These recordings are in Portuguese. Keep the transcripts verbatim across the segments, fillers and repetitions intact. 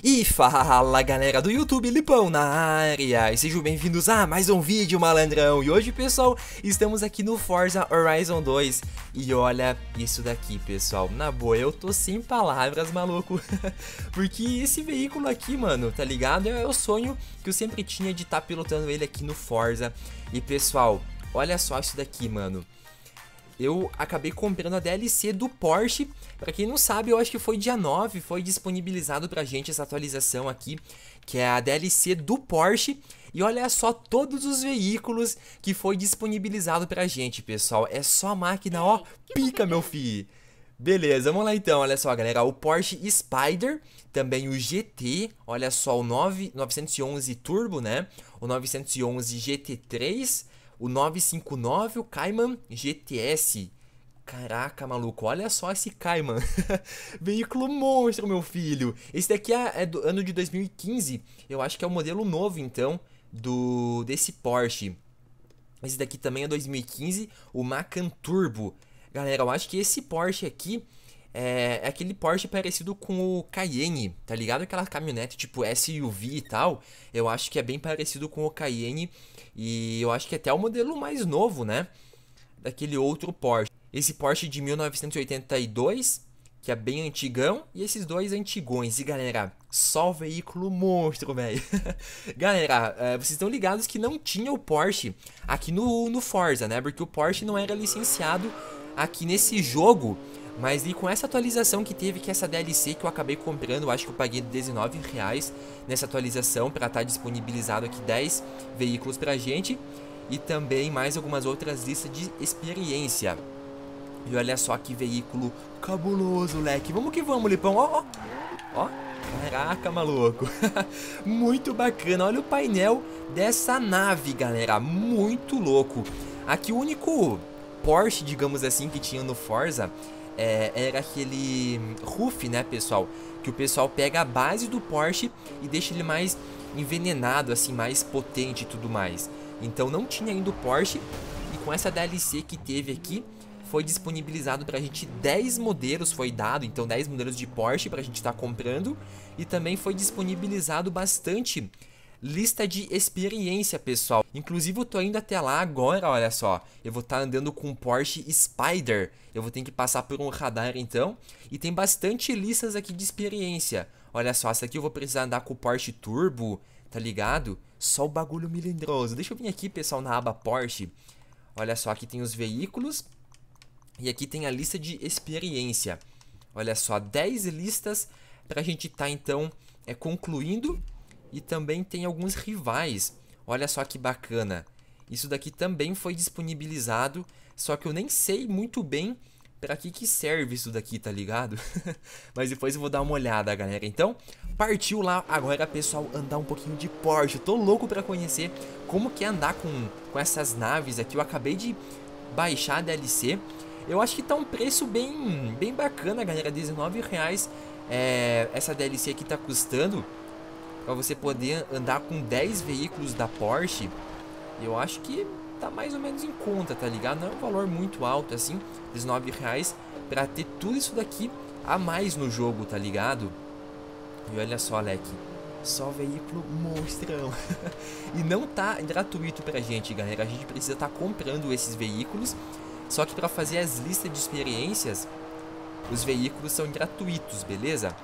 E fala galera do YouTube, Lipão na área, e sejam bem-vindos a mais um vídeo, malandrão. E hoje, pessoal, estamos aqui no Forza Horizon dois. E olha isso daqui, pessoal, na boa, eu tô sem palavras, maluco. Porque esse veículo aqui, mano, tá ligado? É o sonho que eu sempre tinha de estar tá pilotando ele aqui no Forza. E pessoal, olha só isso daqui, mano. Eu acabei comprando a D L C do Porsche. Pra quem não sabe, eu acho que foi dia nove, foi disponibilizado pra gente essa atualização aqui, que é a D L C do Porsche. E olha só todos os veículos que foi disponibilizado pra gente, pessoal. É só máquina, ó, pica, meu filho. Beleza, vamos lá então, olha só, galera. O Porsche Spyder, também o G T, olha só, o novecentos e onze Turbo, né? O novecentos e onze G T três... O novecentos e cinquenta e nove, o Cayman G T S. Caraca, maluco, olha só esse Cayman. Veículo monstro, meu filho. Esse daqui é, é do ano de dois mil e quinze. Eu acho que é o modelo novo, então, do desse Porsche. Esse daqui também é dois mil e quinze, o Macan Turbo. Galera, eu acho que esse Porsche aqui é, é aquele Porsche parecido com o Cayenne, tá ligado? Aquela caminhonete tipo S U V e tal. Eu acho que é bem parecido com o Cayenne. E eu acho que até é o modelo mais novo, né? Daquele outro Porsche. Esse Porsche de mil novecentos e oitenta e dois, que é bem antigão. E esses dois antigões. E galera, só veículo monstro, velho. Galera, é, vocês estão ligados que não tinha o Porsche aqui no, no Forza, né? Porque o Porsche não era licenciado aqui nesse jogo. Mas e com essa atualização que teve, que é essa D L C que eu acabei comprando, eu acho que eu paguei dezenove reais nessa atualização para estar disponibilizado aqui dez veículos pra gente. E também mais algumas outras listas de experiência. E olha só que veículo cabuloso, leque. Vamos que vamos, Lipão, ó, ó. Ó, caraca, maluco. Muito bacana, olha o painel dessa nave, galera, muito louco. Aqui o único Porsche, digamos assim, que tinha no Forza É, era aquele roof, né, pessoal? Que o pessoal pega a base do Porsche e deixa ele mais envenenado, assim, mais potente e tudo mais. Então não tinha ainda o Porsche. E com essa D L C que teve aqui, foi disponibilizado pra gente dez modelos, foi dado, então dez modelos de Porsche pra gente estar tá comprando. E também foi disponibilizado bastante lista de experiência, pessoal. Inclusive eu tô indo até lá agora, olha só. Eu vou estar tá andando com o Porsche Spyder. Eu vou ter que passar por um radar então. E tem bastante listas aqui de experiência. Olha só, essa aqui eu vou precisar andar com o Porsche Turbo, tá ligado? Só o bagulho melindroso. Deixa eu vir aqui, pessoal, na aba Porsche. Olha só, aqui tem os veículos. E aqui tem a lista de experiência. Olha só, dez listas pra gente tá então é, concluindo. E também tem alguns rivais. Olha só que bacana. Isso daqui também foi disponibilizado. Só que eu nem sei muito bem pra que que serve isso daqui, tá ligado? Mas depois eu vou dar uma olhada, galera. Então, partiu lá agora, pessoal, andar um pouquinho de Porsche. Eu tô louco pra conhecer como que é andar com, com essas naves aqui. Eu acabei de baixar a D L C. Eu acho que tá um preço bem, bem bacana, galera. dezenove reais é, essa D L C aqui tá custando. Pra você poder andar com dez veículos da Porsche. Eu acho que tá mais ou menos em conta, tá ligado? Não é um valor muito alto assim, dezenove reais, pra ter tudo isso daqui a mais no jogo, tá ligado? E olha só, Leque, só veículo monstrão. E não tá gratuito pra gente, galera. A gente precisa tá comprando esses veículos. Só que pra fazer as listas de experiências, os veículos são gratuitos, beleza?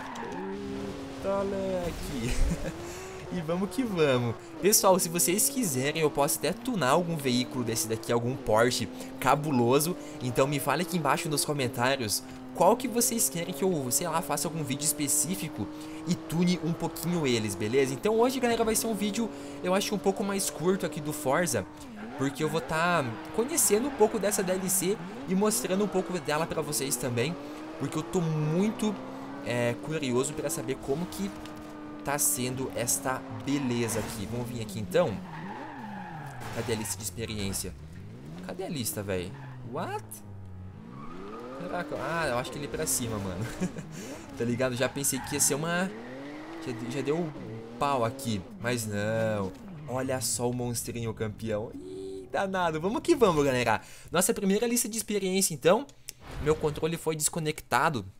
Moleque. E vamos que vamos. Pessoal, se vocês quiserem, eu posso até tunar algum veículo desse daqui, algum Porsche cabuloso. Então me fale aqui embaixo nos comentários qual que vocês querem que eu, sei lá, faça algum vídeo específico e tune um pouquinho eles, beleza? Então hoje, galera, vai ser um vídeo, eu acho, um pouco mais curto aqui do Forza, porque eu vou estar tá conhecendo um pouco dessa D L C e mostrando um pouco dela pra vocês também, porque eu tô muito É, curioso para saber como que tá sendo esta beleza aqui. Vamos vir aqui então. Cadê a lista de experiência? Cadê a lista, velho? What? Caraca, ah, eu acho que ele é pra cima, mano. Tá ligado? Já pensei que ia ser uma... Já, já deu um pau aqui, mas não. Olha só o monstrinho campeão. Ih, danado. Vamos que vamos, galera. Nossa primeira lista de experiência, então. Meu controle foi desconectado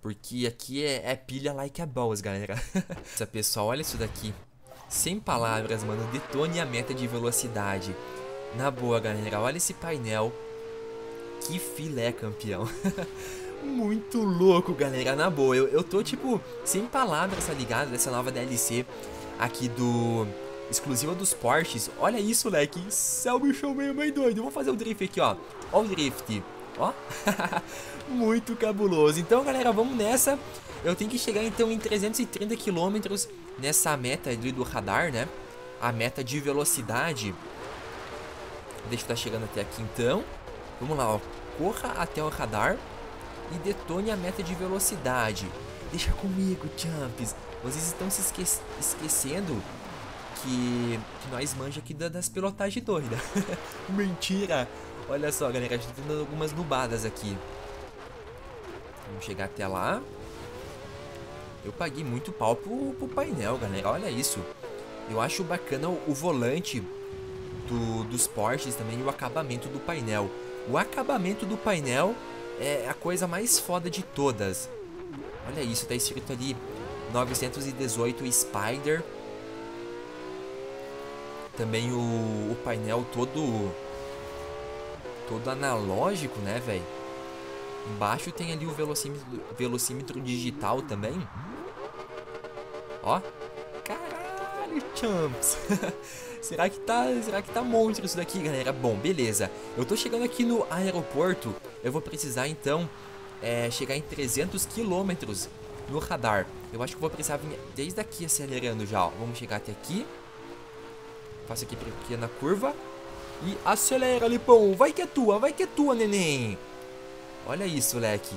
Porque aqui é, é pilha like a balls, galera. Essa pessoal, olha isso daqui. Sem palavras, mano. Detone a meta de velocidade. Na boa, galera. Olha esse painel. Que filé, campeão. Muito louco, galera. Na boa. Eu, eu tô, tipo, sem palavras, tá ligado? Dessa nova D L C aqui do... exclusiva dos Porsches. Olha isso, leque. Céu, bichão meio meio doido. Vou fazer o drift aqui, ó. Ó o drift. Ó. Muito cabuloso. Então, galera, vamos nessa. Eu tenho que chegar, então, em trezentos e trinta quilômetros nessa meta ali do radar, né? A meta de velocidade. Deixa eu estar chegando até aqui, então. Vamos lá, ó. Corra até o radar e detone a meta de velocidade. Deixa comigo, champs. Vocês estão se esque esquecendo que, que nós manja aqui da, das pilotagens doidas. Mentira. Olha só, galera, a gente tá dando algumas nubadas aqui. Vamos chegar até lá. Eu paguei muito pau pro, pro painel, galera. Olha isso. Eu acho bacana o, o volante do, dos Porsches também e o acabamento do painel. O acabamento do painel é a coisa mais foda de todas. Olha isso, tá escrito ali novecentos e dezoito Spider. Também o, o painel todo todo analógico, né, velho? Embaixo tem ali o velocímetro, velocímetro digital também. Ó. Caralho, champs. Será que tá, será que tá monstro isso daqui, galera? Bom, beleza. Eu tô chegando aqui no aeroporto. Eu vou precisar, então, é, chegar em trezentos quilômetros no radar. Eu acho que vou precisar vir desde aqui acelerando já, ó. Vamos chegar até aqui. Faço aqui pequena curva. E acelera, Lipão. Vai que é tua, vai que é tua, neném. Olha isso, leque.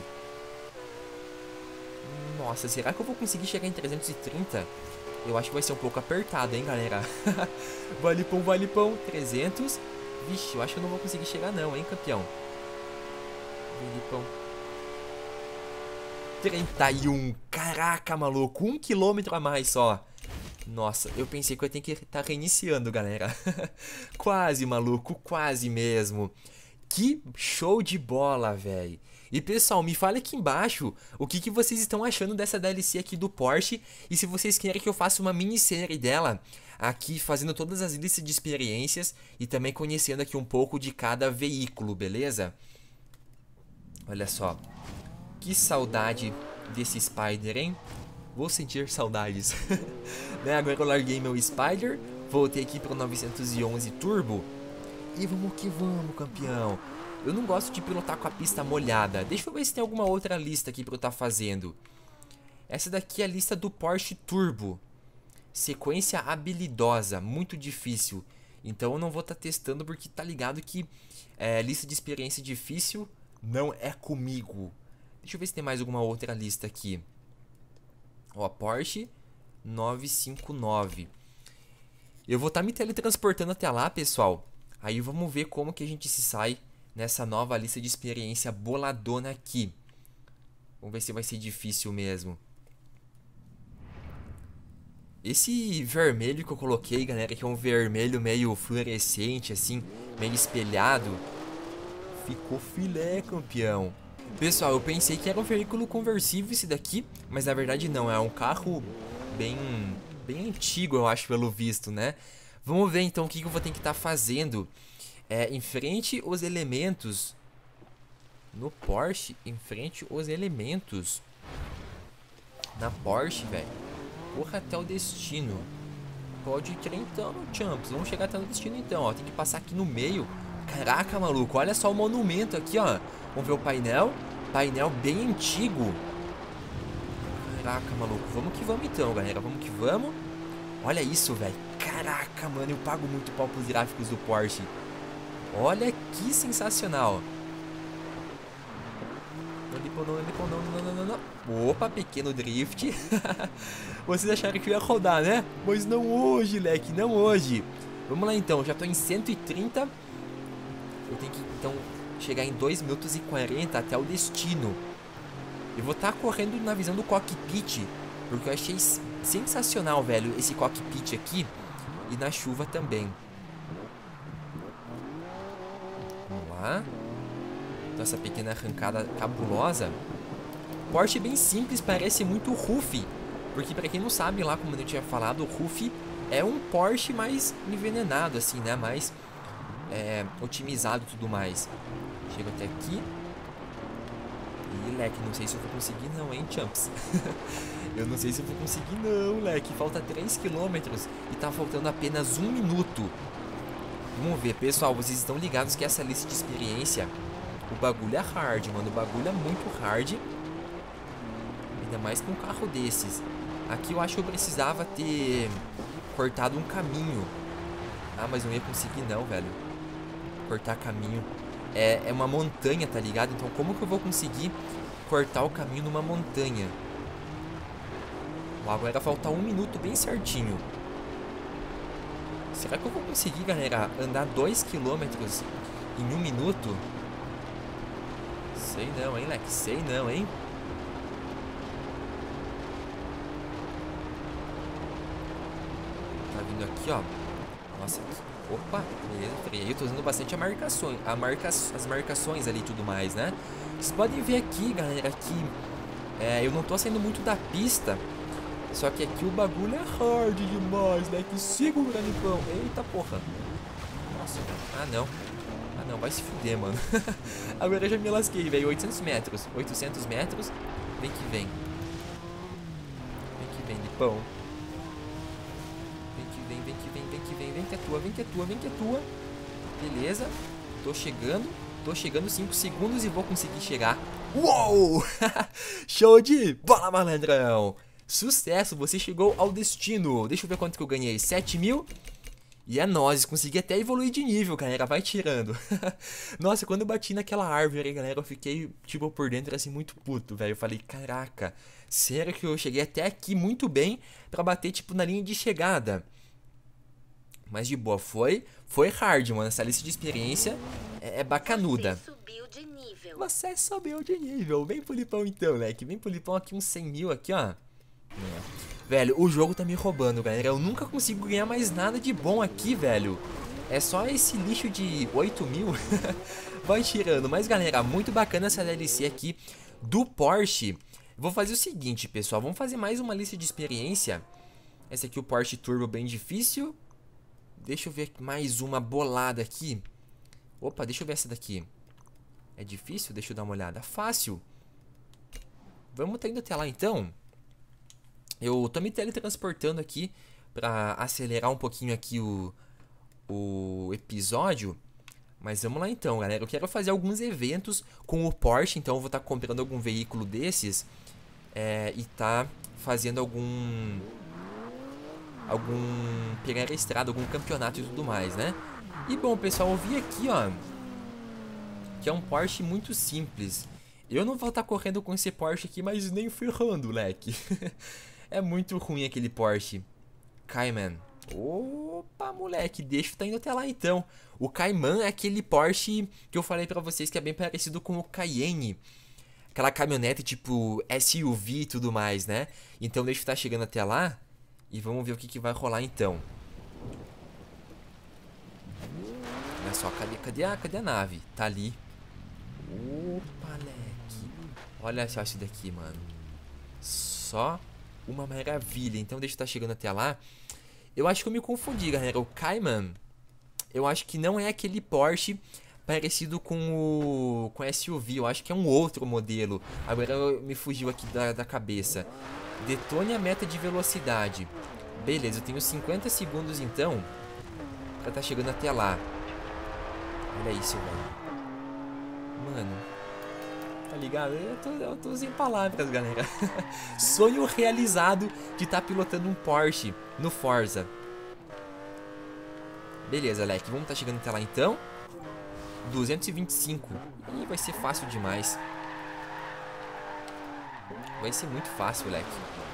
Nossa, será que eu vou conseguir chegar em trezentos e trinta? Eu acho que vai ser um pouco apertado, hein, galera. Vai, Lipão, vai, Lipão. trezentos. Vixe, eu acho que eu não vou conseguir chegar não, hein, campeão. Vai, Lipão. trinta e um. Caraca, maluco. Um quilômetro a mais só. Nossa, eu pensei que eu tenho que estar reiniciando, galera. Quase, maluco. Quase mesmo. Que show de bola, velho. E pessoal, me fala aqui embaixo o que, que vocês estão achando dessa D L C aqui do Porsche. E se vocês querem que eu faça uma minissérie dela aqui, fazendo todas as listas de experiências e também conhecendo aqui um pouco de cada veículo, beleza? Olha só. Que saudade desse Spider, hein? Vou sentir saudades. Né? Agora eu larguei meu Spider, voltei aqui para o novecentos e onze Turbo. E vamos que vamos, campeão. Eu não gosto de pilotar com a pista molhada. Deixa eu ver se tem alguma outra lista aqui pra eu estar fazendo. Essa daqui é a lista do Porsche Turbo. Sequência habilidosa, muito difícil. Então eu não vou estar testando porque tá ligado que é, lista de experiência difícil não é comigo. Deixa eu ver se tem mais alguma outra lista aqui. Ó, Porsche novecentos e cinquenta e nove. Eu vou estar me teletransportando até lá, pessoal. Aí vamos ver como que a gente se sai nessa nova lista de experiência boladona aqui. Vamos ver se vai ser difícil mesmo. Esse vermelho que eu coloquei, galera, que é um vermelho meio fluorescente, assim, meio espelhado, ficou filé, campeão. Pessoal, eu pensei que era um veículo conversível esse daqui, mas na verdade não, é um carro bem, bem antigo, eu acho, pelo visto, né? Vamos ver então o que eu vou ter que estar fazendo. É, enfrente os elementos. No Porsche, enfrente os elementos. Na Porsche, velho. Corra até o destino. Pode crer então, champs. Vamos chegar até o destino então, ó. Tem que passar aqui no meio. Caraca, maluco. Olha só o monumento aqui, ó. Vamos ver o painel. Painel bem antigo. Caraca, maluco. Vamos que vamos então, galera. Vamos que vamos. Olha isso, velho. Caraca, mano. Eu pago muito pau pros gráficos do Porsche. Olha que sensacional. Não, não, não, não, não, não. Opa, pequeno drift. Vocês acharam que eu ia rodar, né? Mas não hoje, leque, não hoje. Vamos lá então, já tô em cento e trinta. Eu tenho que então chegar em dois minutos e quarenta até o destino. Eu vou estar correndo na visão do cockpit, porque eu achei sensacional, velho, esse cockpit aqui. E na chuva também. Vamos lá. Então essa pequena arrancada cabulosa. Porsche bem simples, parece muito Ruf. Porque pra quem não sabe lá, como eu tinha falado, o Ruf é um Porsche mais envenenado, assim, né? Mais é, otimizado e tudo mais. Chego até aqui. Ih, leque, não sei se eu vou conseguir não, hein, Champs. Eu não sei se eu vou conseguir não, leque. Falta três quilômetros e tá faltando apenas um minuto. Vamos ver, pessoal, vocês estão ligados que essa lista de experiência, o bagulho é hard, mano. O bagulho é muito hard. Ainda mais com um carro desses. Aqui eu acho que eu precisava ter cortado um caminho. Ah, mas não ia conseguir não, velho. Cortar caminho. É, é uma montanha, tá ligado? Então como que eu vou conseguir cortar o caminho numa montanha? Ó, agora falta um minuto bem certinho. Será que eu vou conseguir, galera, andar dois quilômetros em um minuto? Sei não, hein, leque? Sei não, hein? Tá vindo aqui, ó. Nossa, aqui. Opa, beleza, freio. Eu tô usando bastante a marcações, a marca, as marcações ali e tudo mais, né? Vocês podem ver aqui, galera, que é, eu não tô saindo muito da pista. Só que aqui o bagulho é hard demais, né? Que segura, Lipão. Eita porra. Nossa, ah não. Ah não, vai se fuder, mano. Agora eu já me lasquei, velho. oitocentos metros. oitocentos metros. Vem que vem. Vem que vem, Lipão. Vem que vem, vem que vem, vem que vem. Vem que é tua, vem que é tua, vem que é tua. Beleza. Tô chegando. Tô chegando cinco segundos e vou conseguir chegar. Uou! Show de bola, malandrão. Sucesso, você chegou ao destino. Deixa eu ver quanto que eu ganhei. sete mil. E é nóis, consegui até evoluir de nível, galera. Vai tirando. Nossa, quando eu bati naquela árvore, galera, eu fiquei, tipo, por dentro, assim, muito puto, velho. Eu falei, caraca, sério que eu cheguei até aqui muito bem pra bater, tipo, na linha de chegada. Mas de boa, foi Foi hard, mano. Essa lista de experiência é, é bacanuda. Você subiu de nível. Você subiu de nível. Vem pro Lipão então, leque. Vem pro Lipão aqui, uns cem mil aqui, ó. É. Velho, o jogo tá me roubando, galera. Eu nunca consigo ganhar mais nada de bom aqui, velho. É só esse lixo de oito mil. Vai tirando. Mas, galera, muito bacana essa D L C aqui do Porsche. Vou fazer o seguinte, pessoal. Vamos fazer mais uma lista de experiência. Essa aqui, o Porsche Turbo, bem difícil. Deixa eu ver mais uma bolada aqui. Opa, deixa eu ver essa daqui. É difícil? Deixa eu dar uma olhada. Fácil. Vamos tá indo até lá, então. Eu tô me teletransportando aqui pra acelerar um pouquinho aqui o, o episódio. Mas vamos lá então, galera. Eu quero fazer alguns eventos com o Porsche. Então eu vou estar tá comprando algum veículo desses. É, e tá fazendo algum... Algum... Pegar a estrada, algum campeonato e tudo mais, né? E bom, pessoal, eu vi aqui, ó, que é um Porsche muito simples. Eu não vou estar tá correndo com esse Porsche aqui, mas nem ferrando, leque. É muito ruim aquele Porsche Cayman. Opa, moleque, deixa eu tá indo até lá então. O Cayman é aquele Porsche que eu falei pra vocês que é bem parecido com o Cayenne. Aquela caminhonete tipo S U V e tudo mais, né? Então deixa eu estar tá chegando até lá e vamos ver o que, que vai rolar então. Olha só, cadê, cadê, a, cadê a nave? Tá ali. Opa, leque. Olha só isso daqui, mano. Só uma maravilha. Então deixa eu estar chegando até lá. Eu acho que eu me confundi, galera. O Cayman, eu acho que não é aquele Porsche parecido com o com S U V. Eu acho que é um outro modelo. Agora me fugiu aqui da, da cabeça. Detone a meta de velocidade. Beleza, eu tenho cinquenta segundos então pra estar chegando até lá. Olha isso, velho. Mano, tá ligado? Eu tô, eu tô sem palavras, galera. Sonho realizado de estar tá pilotando um Porsche no Forza. Beleza, Leque. Vamos estar tá chegando até lá então. duzentos e vinte e cinco. Ih, vai ser fácil demais. Vai ser muito fácil, Leque.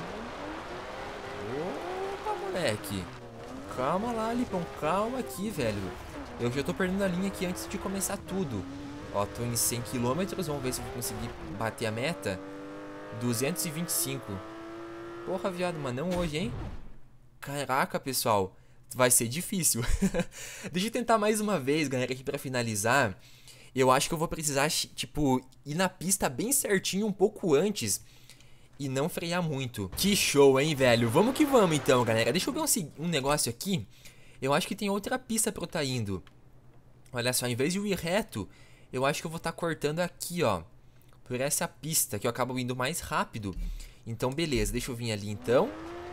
Opa, moleque. Calma lá, Lipão. Calma aqui, velho. Eu já tô perdendo a linha aqui antes de começar tudo. Ó, tô em cem quilômetros. Vamos ver se eu vou conseguir bater a meta. duzentos e vinte e cinco. Porra, viado, mas não hoje, hein? Caraca, pessoal. Vai ser difícil. Deixa eu tentar mais uma vez, galera, aqui pra finalizar. eu acho que eu vou precisar, tipo, ir na pista bem certinho um pouco antes e não frear muito. Que show, hein, velho? Vamos que vamos, então, galera. Deixa eu ver um, um negócio aqui. Eu acho que tem outra pista pra eu estar indo. Olha só, em vez de eu ir reto, eu acho que eu vou estar cortando aqui, ó, por essa pista, que eu acabo indo mais rápido. Então, beleza. Deixa eu vir ali, então.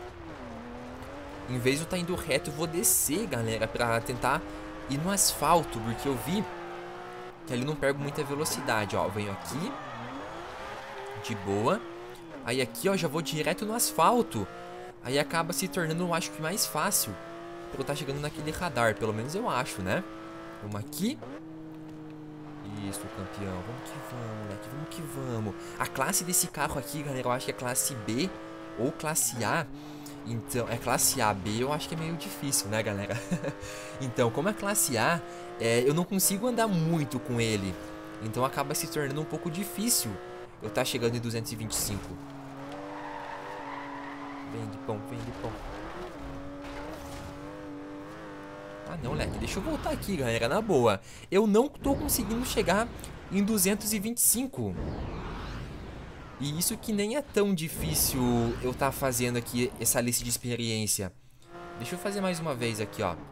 Em vez de eu estar indo reto, eu vou descer, galera, pra tentar ir no asfalto, porque eu vi que ali não pego muita velocidade, ó. Eu venho aqui, de boa. Aí aqui, ó, já vou direto no asfalto. Aí acaba se tornando, eu acho que mais fácil pra eu estar chegando naquele radar, pelo menos eu acho, né? Vamos aqui. Isso, campeão. Vamos que vamos, moleque. Vamos que vamos. A classe desse carro aqui, galera, eu acho que é classe B ou classe A. Então, é classe A, B eu acho que é meio difícil, né, galera? Então, como é classe A, é, eu não consigo andar muito com ele. Então acaba se tornando um pouco difícil eu tá chegando em duzentos e vinte e cinco. Vem de pão, vem de pão. Ah não, leque, deixa eu voltar aqui, galera, na boa. Eu não tô conseguindo chegar em duzentos e vinte e cinco. E isso que nem é tão difícil eu tá fazendo aqui essa lista de experiência. Deixa eu fazer mais uma vez aqui, ó.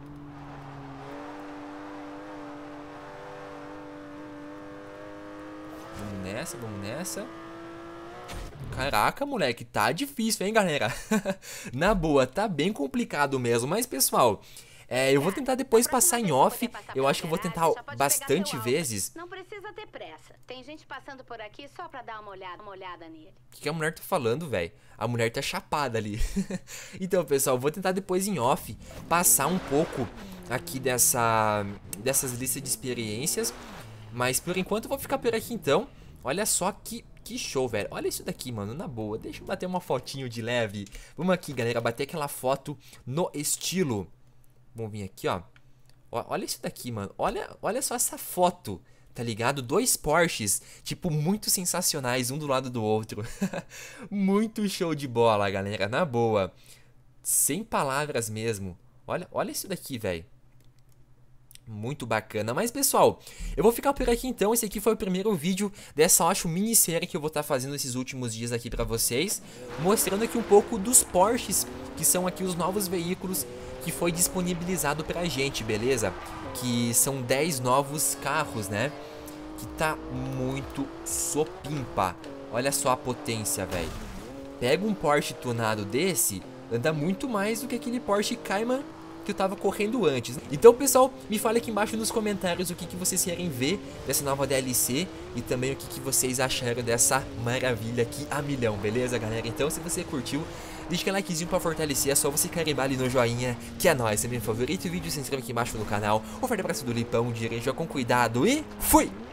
Vamos nessa, vamos nessa. Caraca, moleque, tá difícil, hein, galera? Na boa, tá bem complicado mesmo. Mas, pessoal, é, eu vou tentar depois passar em off. Eu acho que eu vou tentar bastante vezes. Não precisa ter pressa. Tem gente passando por aqui só pra dar uma olhada, uma olhada nele. O que, que a mulher tá falando, velho? A mulher tá chapada ali. Então, pessoal, eu vou tentar depois em off passar um pouco aqui dessa, dessas listas de experiências. Mas por enquanto eu vou ficar por aqui então. Olha só que, que show, velho. Olha isso daqui, mano, na boa. Deixa eu bater uma fotinho de leve. Vamos aqui, galera, bater aquela foto no estilo. Vamos vir aqui, ó. Olha isso daqui, mano. Olha, olha só essa foto, tá ligado? Dois Porsches, tipo, muito sensacionais, um do lado do outro. Muito show de bola, galera, na boa. Sem palavras mesmo. Olha, olha isso daqui, velho. Muito bacana. Mas, pessoal, eu vou ficar por aqui então. Esse aqui foi o primeiro vídeo dessa, eu acho, minissérie que eu vou estar fazendo esses últimos dias aqui pra vocês, mostrando aqui um pouco dos Porsches, que são aqui os novos veículos que foi disponibilizado pra gente, beleza? Que são dez novos carros, né? Que tá muito sopimpa. Olha só a potência, velho. Pega um Porsche tunado desse, anda muito mais do que aquele Porsche Cayman que eu tava correndo antes. Então, pessoal, me fale aqui embaixo nos comentários o que, que vocês querem ver dessa nova D L C e também o que, que vocês acharam dessa maravilha aqui a milhão, beleza, galera? Então, se você curtiu, deixa aquele likezinho pra fortalecer, é só você carimbar ali no joinha, que é nóis, é meu favorito vídeo, se inscreve aqui embaixo no canal, um forte abraço do Lipão, dirija com cuidado e fui!